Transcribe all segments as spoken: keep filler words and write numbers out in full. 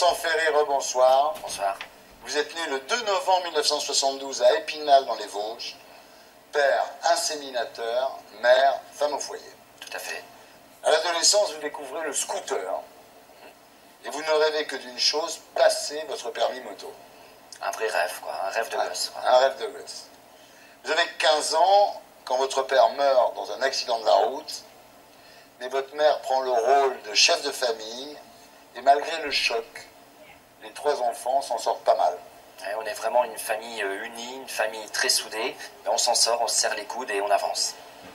Vincent Ferré, rebonsoir. Bonsoir. Vous êtes né le deux novembre mille neuf cent soixante-douze à Épinal dans les Vosges. Père inséminateur, mère femme au foyer. Tout à fait. À l'adolescence, vous découvrez le scooter. Et vous ne rêvez que d'une chose, passer votre permis moto. Un vrai rêve, quoi. Un rêve de Un, gosse. Quoi. un rêve de gosse. Vous avez quinze ans quand votre père meurt dans un accident de la route, mais votre mère prend le rôle de chef de famille, et malgré le choc, les trois enfants s'en sortent pas mal. Et on est vraiment une famille unie, une famille très soudée. Mais on s'en sort, on se serre les coudes et on avance.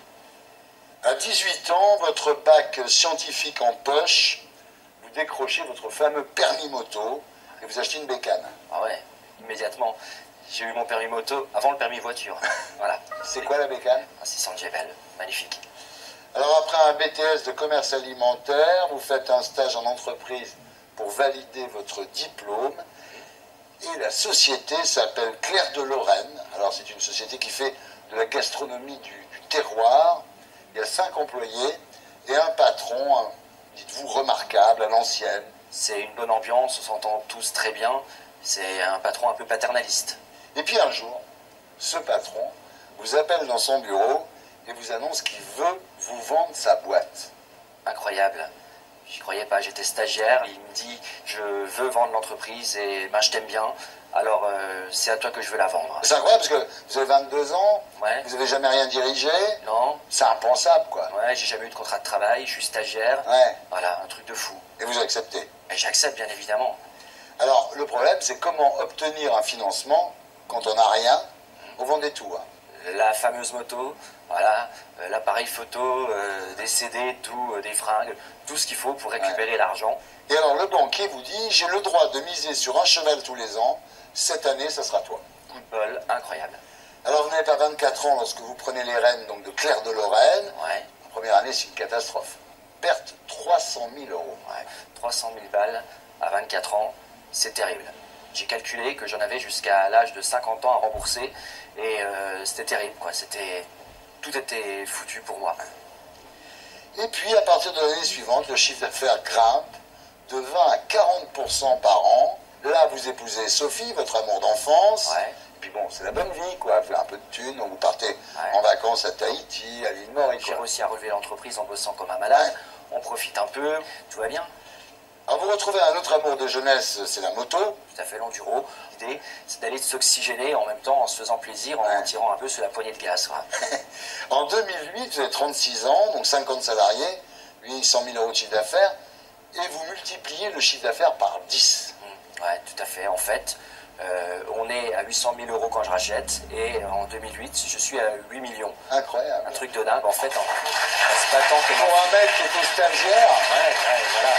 À dix-huit ans, votre bac scientifique en poche, vous décrochez votre fameux permis moto et vous achetez une bécane. Ah ouais, immédiatement. J'ai eu mon permis moto avant le permis voiture. Voilà. C'est quoi la bécane? Un six cents Jebel, magnifique. Alors après un B T S de commerce alimentaire, vous faites un stage en entreprise pour valider votre diplôme. Et la société s'appelle Clair de Lorraine. Alors c'est une société qui fait de la gastronomie du, du terroir. Il y a cinq employés et un patron, un, dites-vous, remarquable, à l'ancienne. C'est une bonne ambiance, on s'entend tous très bien. C'est un patron un peu paternaliste. Et puis un jour, ce patron vous appelle dans son bureau et vous annonce qu'il veut vous vendre sa boîte. Incroyable. J'y croyais pas, j'étais stagiaire. Il me dit, je veux vendre l'entreprise et ben, je t'aime bien. Alors euh, c'est à toi que je veux la vendre. C'est incroyable parce que vous avez vingt-deux ans, Ouais. vous n'avez jamais rien dirigé. Non. C'est impensable, quoi. Ouais, j'ai jamais eu de contrat de travail, je suis stagiaire. Ouais. Voilà, un truc de fou. Et vous acceptez. Et j'accepte bien évidemment. Alors, le problème, c'est comment obtenir un financement quand on n'a rien. Vous vendez tout, hein. La fameuse moto, voilà, euh, l'appareil photo, euh, des C D, tout, euh, des fringues, tout ce qu'il faut pour récupérer Ouais. l'argent. Et alors, le banquier vous dit, j'ai le droit de miser sur un cheval tous les ans. Cette année, ça sera toi. Coup de bol, incroyable. Alors, vous n'avez pas vingt-quatre ans lorsque vous prenez les rênes donc, de Clair de Lorraine. Ouais, La première année, c'est une catastrophe. Perte trois cent mille euros. ouais. trois cent mille balles à vingt-quatre ans, c'est terrible. J'ai calculé que j'en avais jusqu'à l'âge de cinquante ans à rembourser et euh, c'était terrible, quoi. C'était... Tout était foutu pour moi. Et puis, à partir de l'année suivante, le chiffre d'affaires grimpe de vingt à quarante pour cent par an. Là, vous épousez Sophie, votre amour d'enfance. Ouais. Et puis bon, c'est la bonne vie, quoi. Vous faites un peu de thunes, donc vous partez Ouais. en vacances à Tahiti, à l'île Maurice. J'ai réussi à relever l'entreprise en bossant comme un malade. Ouais. On profite un peu, tout va bien. Alors vous retrouvez un autre amour de jeunesse, c'est la moto. Tout à fait, l'enduro. L'idée, c'est d'aller s'oxygéner en même temps en se faisant plaisir, en Ouais. tirant un peu sur la poignée de gaz. Quoi. En deux mille huit, vous avez trente-six ans, donc cinquante salariés, huit cent mille euros de chiffre d'affaires, et vous multipliez le chiffre d'affaires par dix. Mmh. Ouais, tout à fait. En fait, euh, on est à huit cent mille euros quand je rachète, et en deux mille huit, je suis à huit millions. Incroyable. Un truc de dingue, en fait, en, en se battant comme Pour un mec qui était stagiaire, Ouais, ouais, voilà.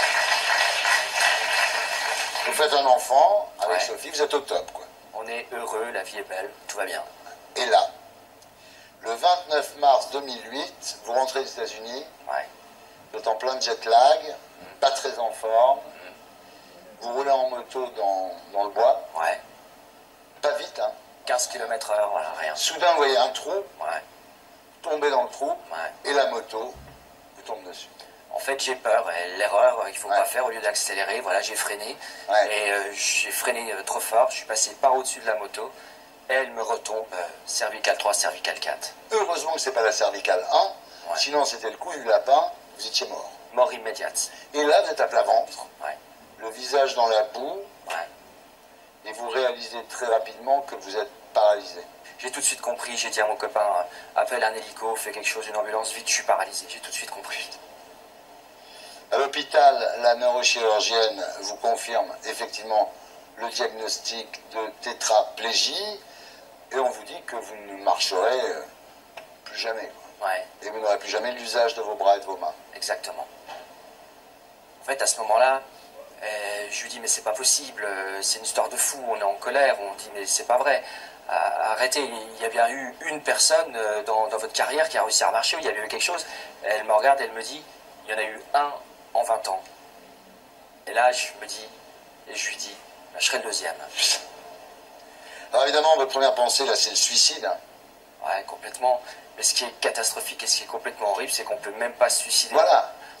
vous faites un enfant avec Ouais. Sophie, vous êtes au top, quoi. On est heureux, la vie est belle, tout va bien. Et là, le vingt-neuf mars deux mille huit, vous rentrez aux États-Unis, Ouais. vous êtes en plein jet lag, pas très en forme, vous roulez en moto dans, dans le bois, Ouais. pas vite, hein. quinze kilomètres heure, voilà, rien. Soudain, vous voyez un trou, Ouais. tombez dans le trou, Ouais. et la moto vous tombe dessus. En fait, j'ai peur. Et l'erreur qu'il ne faut Ouais. pas faire, au lieu d'accélérer, voilà, j'ai freiné. Ouais. Et euh, j'ai freiné euh, trop fort. Je suis passé par au-dessus de la moto. Elle me retombe, euh, cervicale trois, cervicale quatre. Heureusement que c'est pas la cervicale un, Ouais. sinon c'était le coup du lapin, vous étiez mort. Mort immédiate. Et là, vous êtes à plat ventre, Ouais. le visage dans la boue, Ouais. et vous réalisez très rapidement que vous êtes paralysé. J'ai tout de suite compris. J'ai dit à mon copain, euh, appelle un hélico, fais quelque chose, une ambulance, vite, je suis paralysé. J'ai tout de suite compris. À l'hôpital, la neurochirurgienne vous confirme effectivement le diagnostic de tétraplégie, et on vous dit que vous ne marcherez euh, plus jamais, quoi. Ouais, Et vous n'aurez plus jamais l'usage de vos bras et de vos mains. exactement. En fait, à ce moment-là, euh, je lui dis, mais c'est pas possible, euh, c'est une histoire de fou, on est en colère, on dit, mais c'est pas vrai. Ah, arrêtez, il y a bien eu une personne euh, dans, dans votre carrière qui a réussi à marcher, il y a eu quelque chose. Elle me regarde, elle me dit, il y en a eu un en vingt ans. Et là, je me dis, et je lui dis, ben, je serai le deuxième. Alors évidemment, votre première pensée, là, c'est le suicide. Ouais, complètement. Mais ce qui est catastrophique et ce qui est complètement horrible, c'est qu'on peut même pas se suicider. Voilà.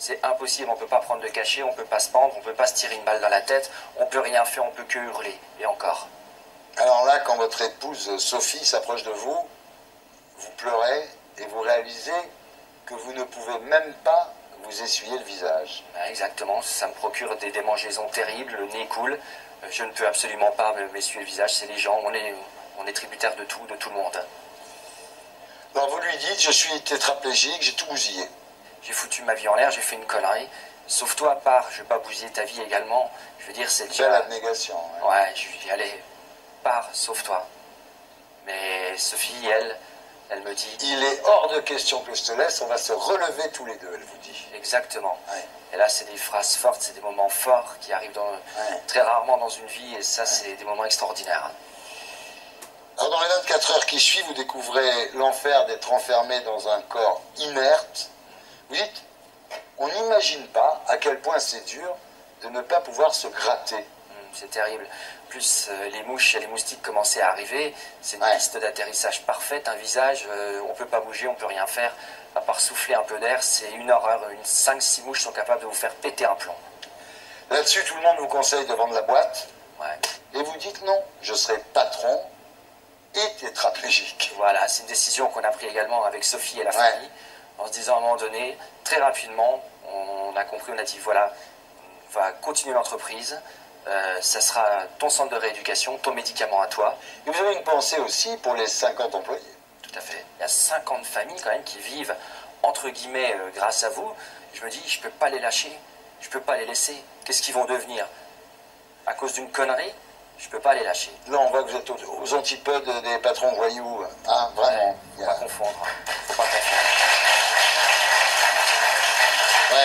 C'est impossible, on ne peut pas prendre de cachet, on ne peut pas se pendre, on ne peut pas se tirer une balle dans la tête, on ne peut rien faire, on ne peut que hurler, et encore. Alors là, quand votre épouse Sophie s'approche de vous, vous pleurez et vous réalisez que vous ne pouvez même pas vous essuyer le visage. Exactement, ça me procure des démangeaisons terribles, le nez coule, je ne peux absolument pas m'essuyer le visage, c'est les gens, on est, on est tributaire de tout, de tout le monde. Alors vous lui dites, je suis tétraplégique, j'ai tout bousillé. J'ai foutu ma vie en l'air, j'ai fait une connerie. Sauve-toi, pars, je ne vais pas bousiller ta vie également. Je veux dire, c'est déjà... Belle abnégation. Ouais, ouais je lui dis, allez, pars, sauve-toi. Mais Sophie, elle, elle me dit... Il est hors de question que je te laisse, on va se relever tous les deux, elle vous dit. Exactement. Ouais. Et là, c'est des phrases fortes, c'est des moments forts qui arrivent dans, ouais. très rarement dans une vie, et ça, ouais. c'est des moments extraordinaires. Alors, dans les vingt-quatre heures qui suivent, vous découvrez l'enfer d'être enfermé dans un corps inerte. Vous dites, on n'imagine pas à quel point c'est dur de ne pas pouvoir se gratter. Mmh, c'est terrible. Plus euh, les mouches et les moustiques commençaient à arriver, c'est une ouais. piste d'atterrissage parfaite, un visage, euh, on ne peut pas bouger, on ne peut rien faire, à part souffler un peu d'air, c'est une horreur. Une cinq six mouches sont capables de vous faire péter un plomb. Là-dessus, tout le monde vous conseille de vendre la boîte. Ouais. Et vous dites non, je serai patron et tétraplégique. Voilà, c'est une décision qu'on a prise également avec Sophie et la ouais. famille, en se disant à un moment donné, très rapidement, on a compris, on a dit voilà, on va continuer l'entreprise, euh, ça sera ton centre de rééducation, ton médicament à toi. Et vous avez une pensée aussi pour les cinquante employés. Tout à fait. Il y a cinquante familles quand même qui vivent, entre guillemets, euh, grâce à vous. Je me dis, je ne peux pas les lâcher, je ne peux pas les laisser. Qu'est-ce qu'ils vont devenir? À cause d'une connerie? Je ne peux pas les lâcher. Là, on voit que vous êtes aux, aux antipodes des patrons voyous. Hein, vraiment. Il ne faut pas confondre. Faut pas confondre. Ouais.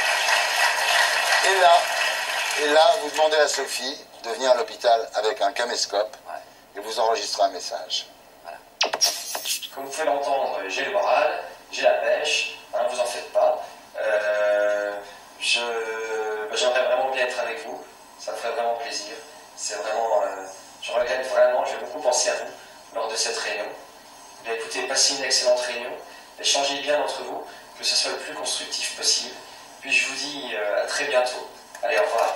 Et là, et là, vous demandez à Sophie de venir à l'hôpital avec un caméscope ouais. et vous enregistrez un message. Voilà. Comme vous pouvez l'entendre, j'ai le moral, j'ai la pêche, hein, vous en faites pas. Euh, je, j'aimerais vraiment bien être avec vous, ça me ferait vraiment plaisir. C'est vraiment, euh, je regrette vraiment, j'ai beaucoup pensé à vous lors de cette réunion. Mais écoutez, passez une excellente réunion, échangez bien entre vous, que ce soit le plus constructif possible. Puis je vous dis euh, à très bientôt. Allez, au revoir.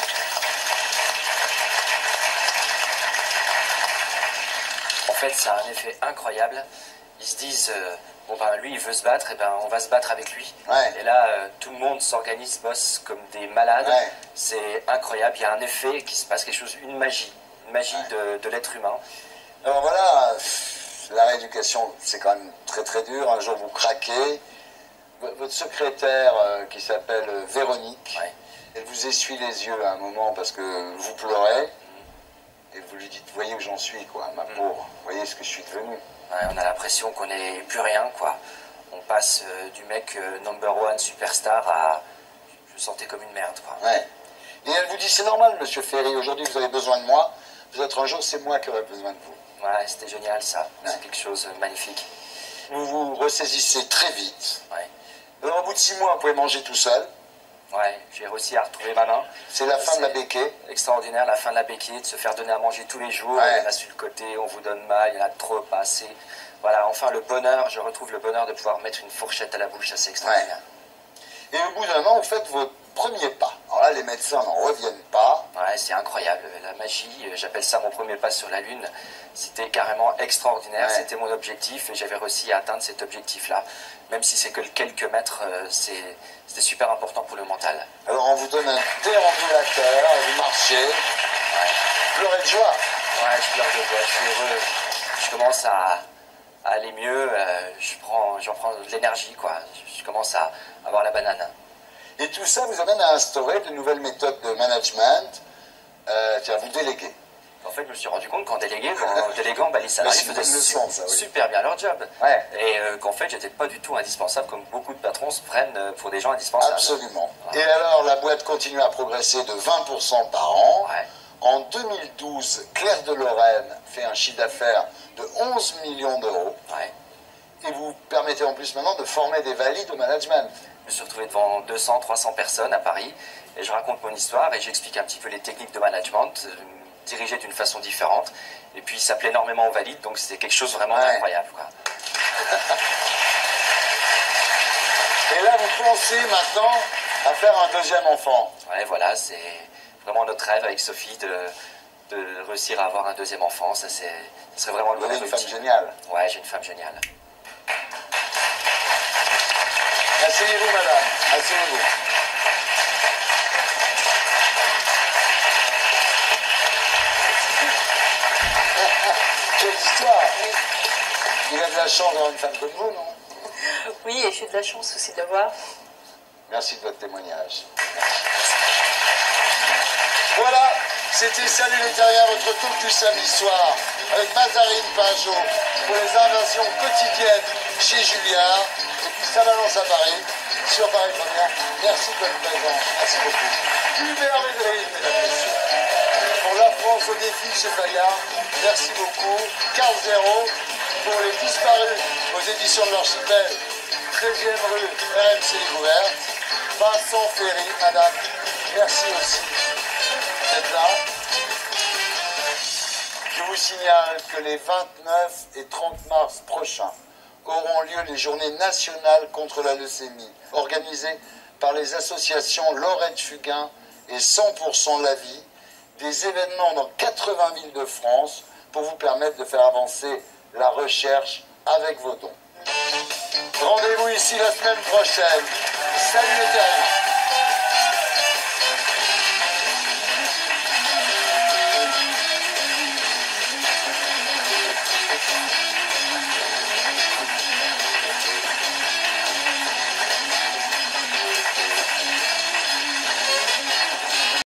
En fait, ça a un effet incroyable. Ils se disent, euh, bon ben lui il veut se battre, et ben on va se battre avec lui. Ouais. Et là, euh, tout le monde s'organise, bosse comme des malades. Ouais. C'est incroyable, il y a un effet qui se passe quelque chose, une magie, une magie ouais. de, de l'être humain. Alors voilà, la rééducation c'est quand même très très dur. Un jour vous craquez. Votre secrétaire euh, qui s'appelle Véronique, ouais. elle vous essuie les yeux à un moment parce que vous pleurez. Mmh. Et vous lui dites, voyez où j'en suis, quoi, ma mmh. pauvre, voyez ce que je suis devenu. Ouais, on a l'impression qu'on n'est plus rien, quoi. On passe euh, du mec euh, number one superstar à... Je me sentais comme une merde, quoi. Ouais. Et elle vous dit, c'est normal, monsieur Ferry, aujourd'hui vous avez besoin de moi, peut-être un jour c'est moi qui aurai besoin de vous. Ouais, c'était génial, ça. Ouais. C'est quelque chose de magnifique. Vous vous ressaisissez très vite. Ouais. Alors, au bout de six mois, vous pouvez manger tout seul. Ouais, j'ai réussi à retrouver ma main. C'est la fin de la béquée. Extraordinaire, la fin de la béquée, de se faire donner à manger tous les jours. Ouais. Il y en a sur le côté, on vous donne mal, il y en a trop, pas assez. Voilà, enfin le bonheur, je retrouve le bonheur de pouvoir mettre une fourchette à la bouche, ça c'est extraordinaire. Ouais. Et au bout d'un an, vous faites votre premier pas. Alors là, les médecins n'en reviennent pas. Ouais, c'est incroyable, la magie, j'appelle ça mon premier pas sur la Lune. C'était carrément extraordinaire, ouais. C'était mon objectif et j'avais réussi à atteindre cet objectif-là. Même si c'est que quelques mètres, euh, c'était super important pour le mental. Alors on vous donne un déambulateur et vous marchez. Ouais. Vous pleurez de joie. Ouais, je pleure de joie, je suis heureux. Je commence à, à aller mieux, euh, je prends, j'en prends de l'énergie, quoi. Je, je commence à avoir la banane. Et tout ça vous amène à instaurer de nouvelles méthodes de management, euh, tiens, vous déléguez. En fait, je me suis rendu compte qu'en délégué, en déléguant, bah, les salariés faisaient su sens, ça, oui. super bien leur job. Ouais. Et euh, qu'en fait, j'étais pas du tout indispensable, comme beaucoup de patrons se prennent pour des gens indispensables. Absolument. Ouais. Et alors, la boîte continue à progresser de vingt pour cent par an. Ouais. En deux mille douze, Claire de Lorraine fait un chiffre d'affaires de onze millions d'euros. Ouais. Et vous permettez en plus maintenant de former des valides au management. Je me suis retrouvé devant deux cents, trois cents personnes à Paris et je raconte mon histoire et j'explique un petit peu les techniques de management, euh, dirigées d'une façon différente. Et puis ça plaît énormément aux valides, donc c'était quelque chose vraiment ouais. d'incroyable, quoi. Et là, vous pensez maintenant à faire un deuxième enfant? Ouais, voilà, c'est vraiment notre rêve avec Sophie de, de réussir à avoir un deuxième enfant. Ça, c'est, ça serait vraiment le Vous avez bonheur une femme ultime. géniale. Ouais, j'ai une femme géniale. Asseyez-vous, madame. Asseyez-vous. Quelle histoire! Il a de la chance d'avoir une femme comme vous, non? Oui, et j'ai de la chance aussi de l'avoir. Merci de votre témoignage. Voilà, c'était Salut les terriens, votre talk du samedi soir, avec Mazarine Pinjot pour les invasions quotidiennes chez Julliard, et puis ça balance à Paris, sur Paris Première. Merci de votre présence, merci beaucoup. Hubert Védrine, mesdames et messieurs. Pour La France au défi chez Fayard, merci beaucoup. Carl Zéro pour Les Disparus aux éditions de l'Archipel, treizième rue R M C Découverte. Vincent Ferry, madame, merci aussi d'être là. Je vous signale que les vingt-neuf et trente mars prochains auront lieu les journées nationales contre la leucémie, organisées par les associations Laurette Fugain et cent pour cent La Vie, des événements dans quatre-vingts villes de France pour vous permettre de faire avancer la recherche avec vos dons. Rendez-vous ici la semaine prochaine. Salut les terriens.